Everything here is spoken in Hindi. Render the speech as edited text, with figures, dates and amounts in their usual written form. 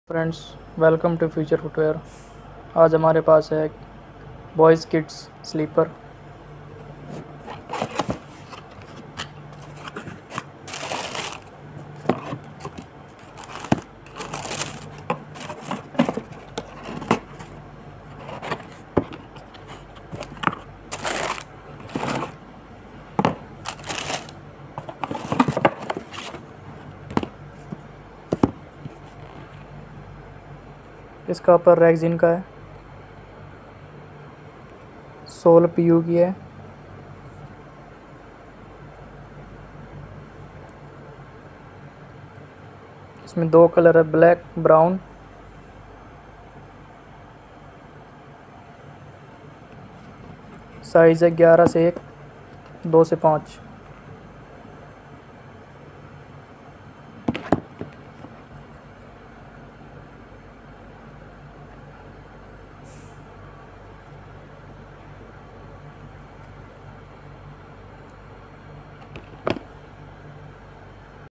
Friends, welcome to future footwear. आज हमारे पास है बॉयज़ किड्स स्लीपर। इसका अपर रैगजीन का है, सोल पीयू की है। इसमें दो कलर है, ब्लैक ब्राउन। साइज़ है 11 से 1, 2 से 5।